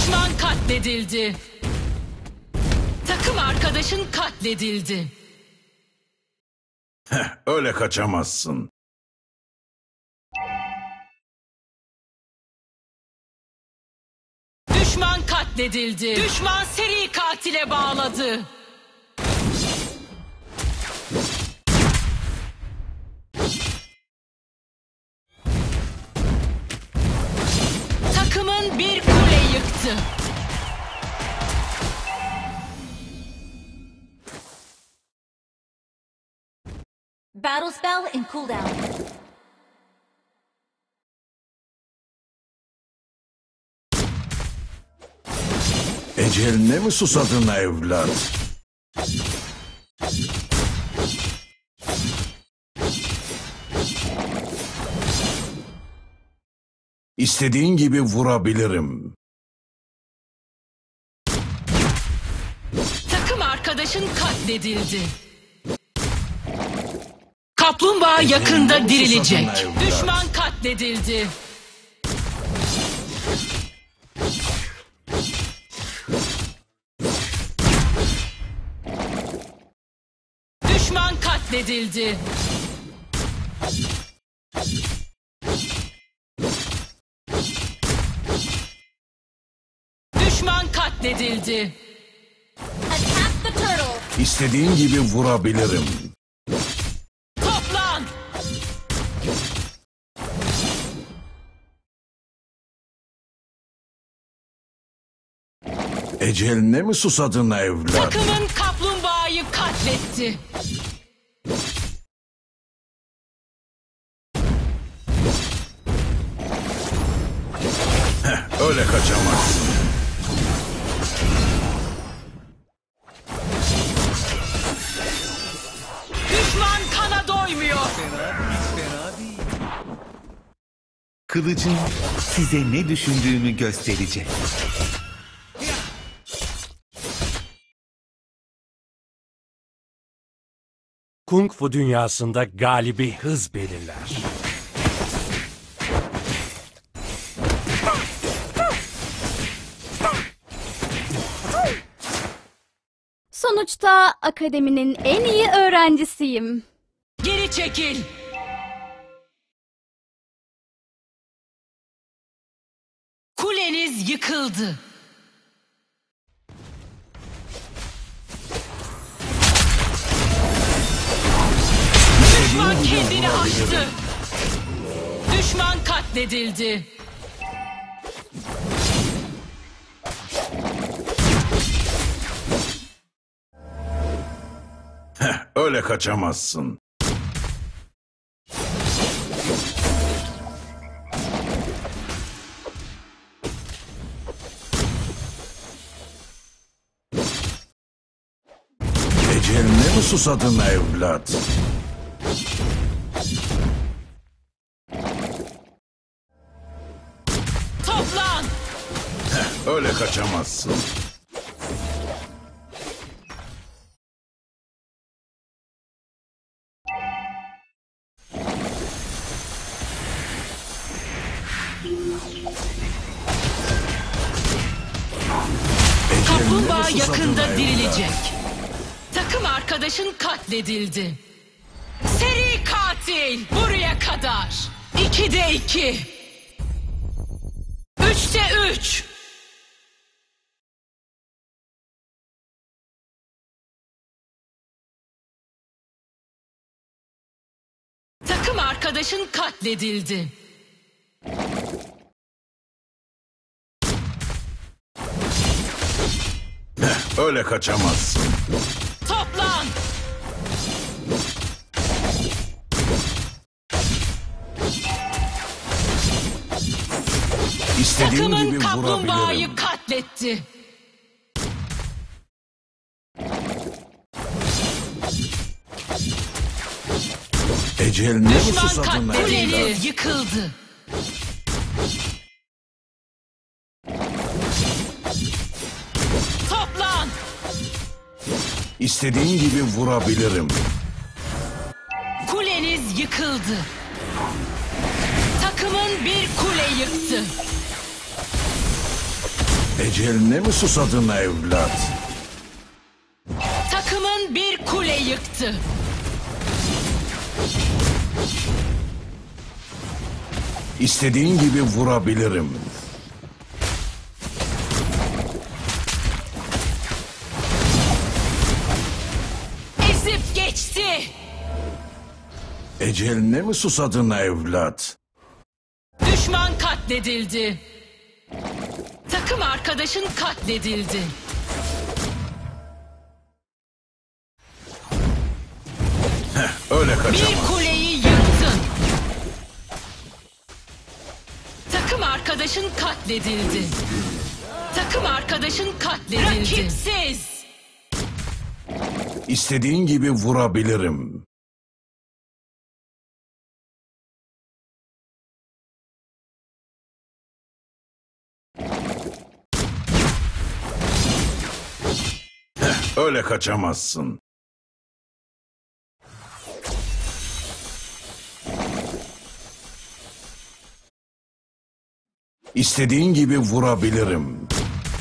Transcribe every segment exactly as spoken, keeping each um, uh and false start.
Düşman katledildi. Takım arkadaşın katledildi. Heh, öyle kaçamazsın. Düşman katledildi. Düşman seri katile bağladı. Takımın bir kule yıktı. Battle spell in cooldown. Eceline mi susadın evlat? İstediğin gibi vurabilirim. Takım arkadaşın katledildi. Kaplumbağa yakında dirilecek. Düşman katledildi. Düşman katledildi. Düşman katledildi. Attack the turtle. İstediğin gibi vurabilirim. Toplan. Eceline mi susadın evlat? Takımın kaplumbağayı katletti. Heh, öyle kaçamazsın. Düşman kana doymuyor. Kılıcın size ne düşündüğümü gösterecek. Kung Fu dünyasında galibi hız belirler. Sonuçta akademinin en iyi öğrencisiyim. Geri çekil. Kuleniz yıkıldı. Düşman kendini aştı. Düşman katledildi. Heh, öyle kaçamazsın. Eceline mi susadın evlat? Toplan. Heh, öyle kaçamazsın. Kaplumbağa yakında dirilecek. Takım arkadaşın katledildi. Seri katil buraya kadar. İkide iki. Üçte üç. Takım arkadaşın katledildi. Heh, öyle kaçamazsın. Toplan. İstediğin Takımın gibi kaplumbağayı vurabilirim. katletti. Eceline mi Düşman susadın katledildi. evlat? Yıkıldı. Toplan. İstediğin gibi vurabilirim. Kuleniz yıkıldı. Takımın bir kule yıktı. Eceline mi susadın evlat? Takımın bir kule yıktı. İstediğin gibi vurabilirim. Ezip geçti. Eceline mi susadın evlat? Düşman katledildi. Takım arkadaşın katledildi. Öyle Bir kaçamaz. kuleyi yıktın. Takım arkadaşın katledildi. Takım arkadaşın katledildi. Rakipsiz. İstediğin gibi vurabilirim. Heh, öyle kaçamazsın. İstediğin gibi vurabilirim.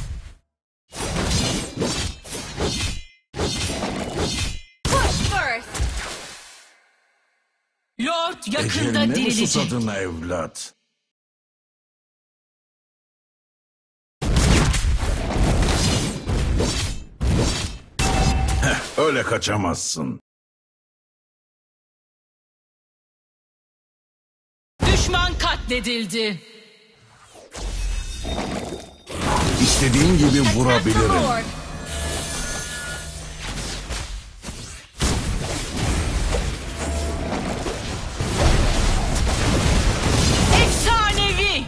Push first. Lord yakında Eceline mi dirilecek. susadın evlat? Heh, öyle kaçamazsın. Düşman katledildi. İstediğin gibi Attack the vurabilirim. Lord. Efsanevi.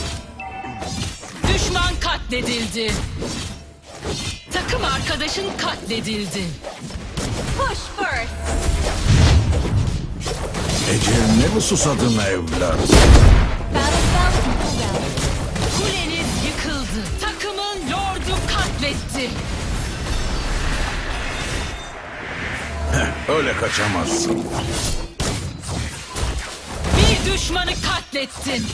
Düşman katledildi. Takım arkadaşın katledildi. Push first. Eceline mi susadın evlat? Battle spell in cooldown. Kuleniz yıkıldı. Takımın lordu katletti. Öyle kaçamazsın. Bir düşmanı katlettin.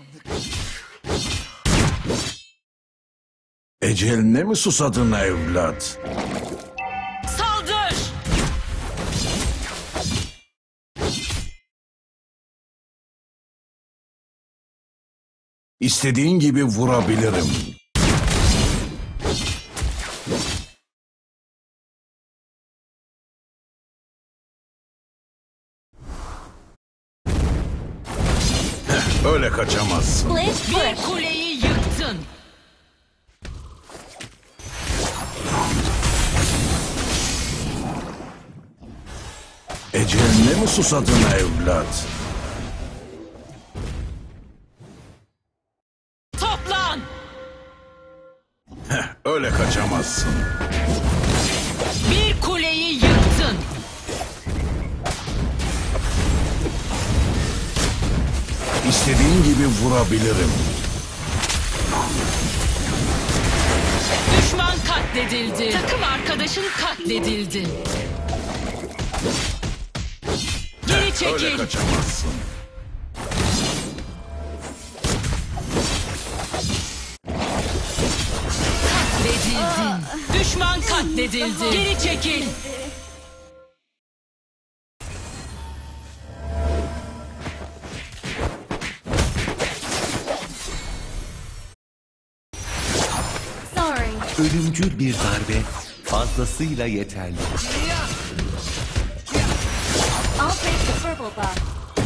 Eceline mi susadın evlat? Saldır. İstediğin gibi vurabilirim. Heh, öyle kaçamazsın. Split Bir push. kuleyi yıktın. Eceline mi susadın evlat? Toplan. Heh, öyle kaçamazsın. Bir kuleyi yıktın. İstediğin gibi vurabilirim. Düşman katledildi. Takım arkadaşın katledildi. Geri Öyle çekil. kaçamazsın. Katledildin. Düşman katledildi. Geri çekil. Sorry. Ölümcül bir darbe fazlasıyla yeterli. I'll take the purple buff.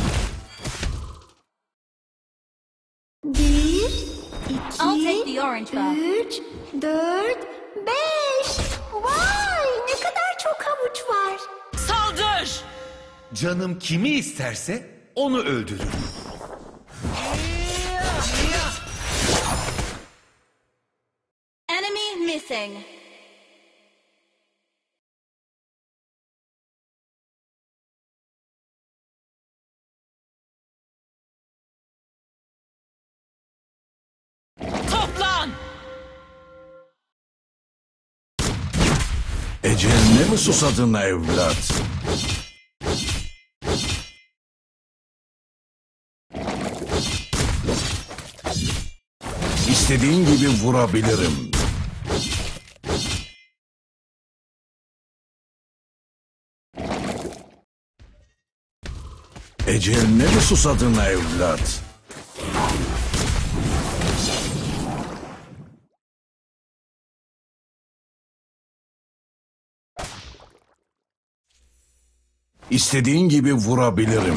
Bir, I'll take iki, the orange buff. üç, dört, beş. Vay ne kadar çok havuç var. Saldır. Canım kimi isterse onu öldürür. Enemy missing. Toplan. Eceline mi susadın evlat? İstediğin gibi vurabilirim. Eceline mi susadın evlat? İstediğin gibi vurabilirim.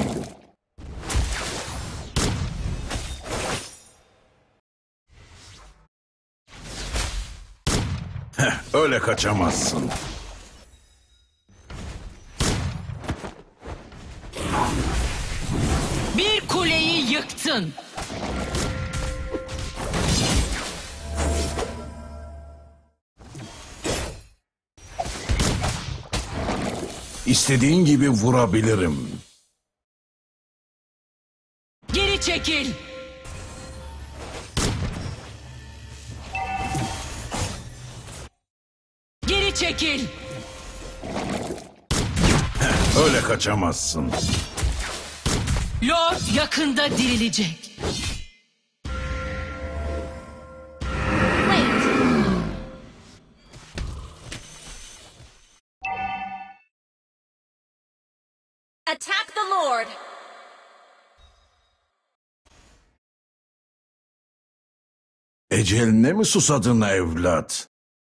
Heh, öyle kaçamazsın. Bir kuleyi yıktın. İstediğin gibi vurabilirim. Geri çekil. Geri çekil. Öyle kaçamazsın. Lord yakında dirilecek. Wait. Attack the Lord. Eceline mi susadın evlat?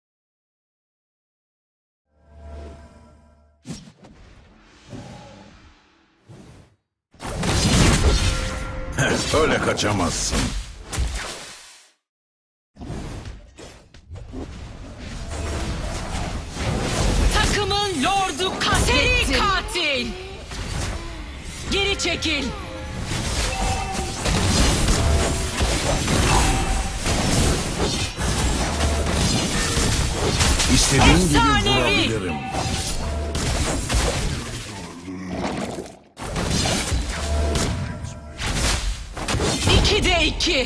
Heh, öyle kaçamazsın. Takımın lordu katletti. Seri katil. Geri çekil. İstediğin gibi Efsanevi. vurabilirim. İkide iki.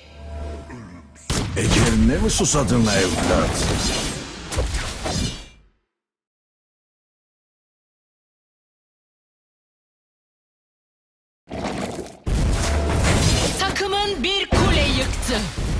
Eceline mi susadın evlat? Takımın bir kule yıktı.